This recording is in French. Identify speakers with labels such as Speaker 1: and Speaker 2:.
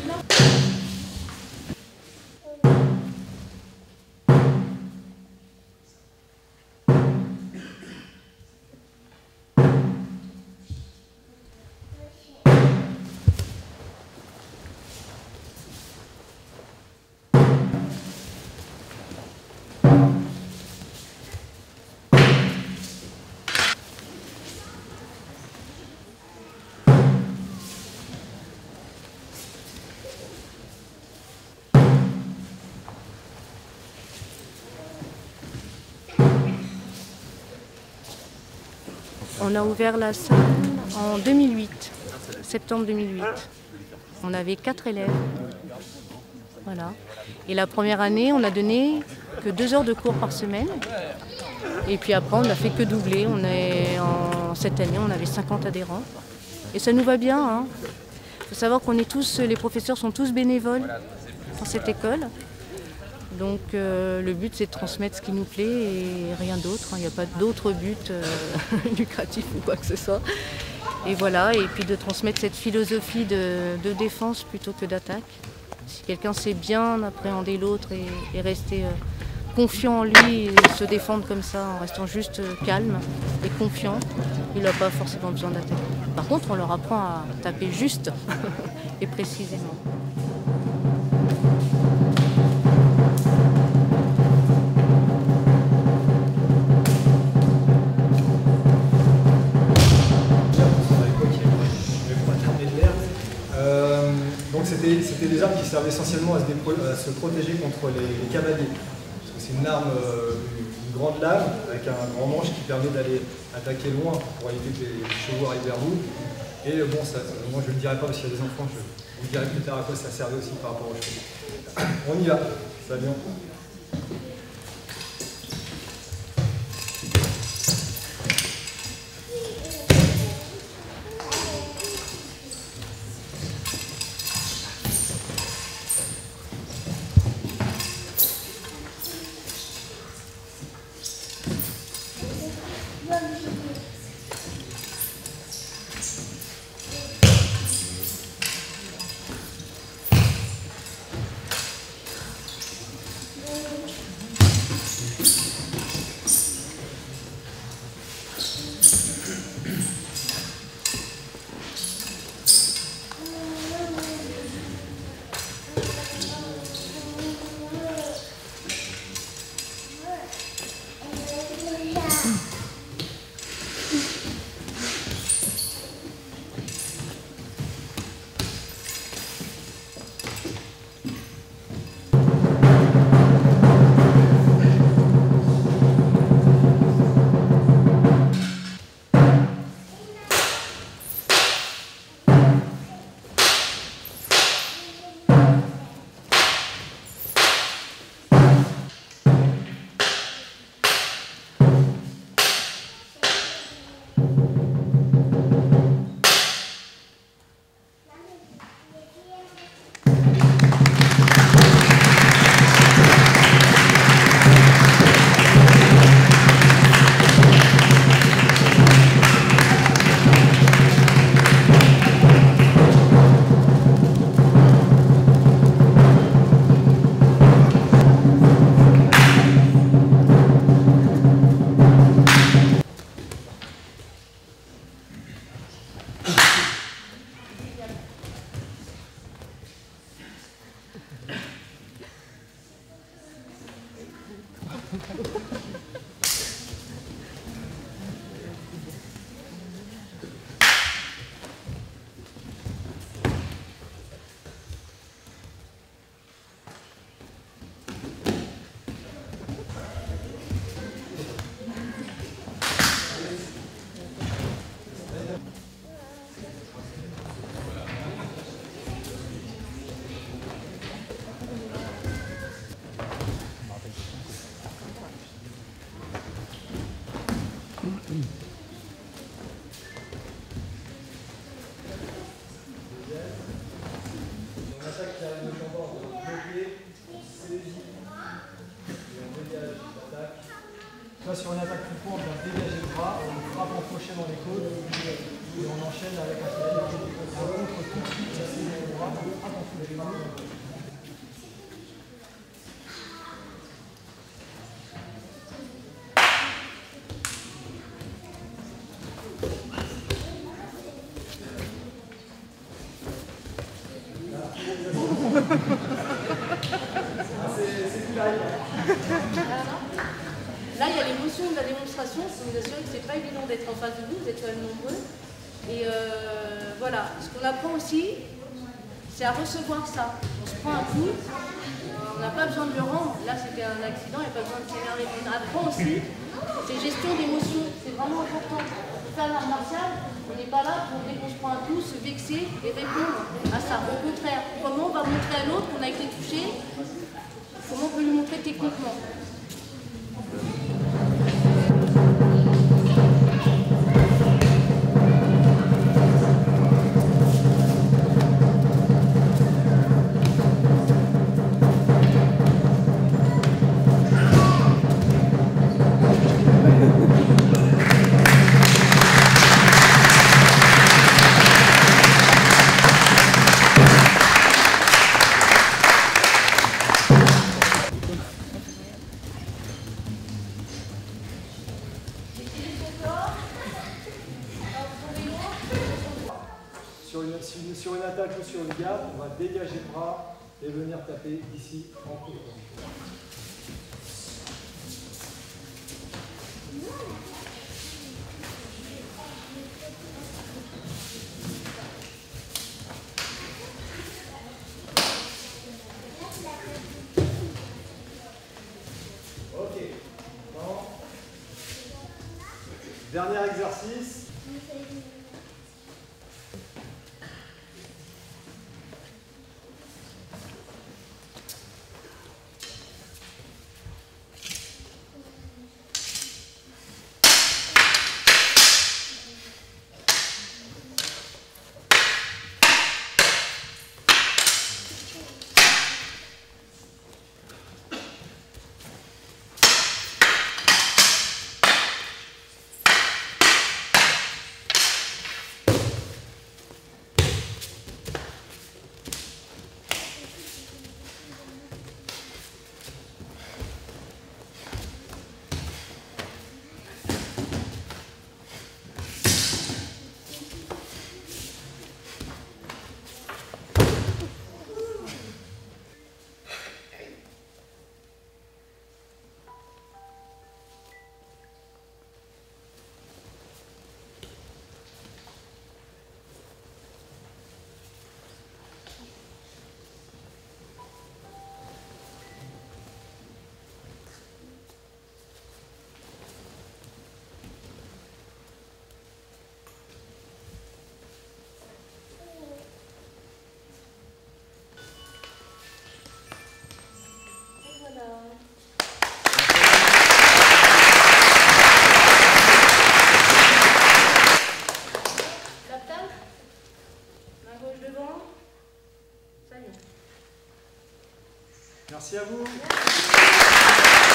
Speaker 1: On a ouvert la salle en 2008, septembre 2008. On avait 4 élèves. Voilà. Et la première année, on n'a donné que 2 heures de cours par semaine. Et puis après, on n'a fait que doubler. Cette année, on avait 50 adhérents. Et ça nous va bien, hein. Il faut savoir qu'on est tous, les professeurs sont tous bénévoles dans cette école. Donc le but, c'est de transmettre ce qui nous plaît et rien d'autre. Il n'y a pas d'autre but lucratif ou quoi que ce soit. Et voilà, et puis de transmettre cette philosophie de défense plutôt que d'attaque. Si quelqu'un sait bien appréhender l'autre et rester confiant en lui et se défendre comme ça en restant juste calme et confiant, il n'a pas forcément besoin d'attaquer. Par contre, on leur apprend à taper juste et précisément.
Speaker 2: Donc c'était des armes qui servaient essentiellement à se protéger contre les cavaliers. Parce que c'est une arme, une grande lame avec un grand manche qui permet d'aller attaquer loin pour éviter que les chevaux arrivent vers vous. Et bon, moi je ne le dirai pas parce qu'il y a des enfants, je vous dirai plus tard à quoi ça servait aussi par rapport aux chevaux. On y va, ça va bien. Là, sur une attaque plus courte, on va dégager le bras, on frappe en crochet dans les côtes et on enchaîne avec un filet. On contre tout de suite, c'est le bras, on frappe en crochet. C'est plus là.
Speaker 1: Là, il y a l'émotion de la démonstration. Je peux vous assurer que c'est pas évident d'être en face de vous. Vous êtes quand même nombreux. Et voilà. Ce qu'on apprend aussi, c'est à recevoir ça. On se prend un coup. On n'a pas besoin de le rendre. Là, c'était un accident. Il n'y a pas besoin de s'énerver. On apprend aussi. C'est gestion d'émotions. C'est vraiment important. Pour faire l'art martial, on n'est pas là pour, dès qu'on se prend un coup, se vexer et répondre à ça. Au contraire, comment on va montrer à l'autre qu'on a été touché? Comment on peut lui montrer techniquement?
Speaker 2: Sur une attaque ou sur une garde, on va dégager le bras et venir taper ici en coude. Ok. Bon. Dernier exercice. Merci à vous.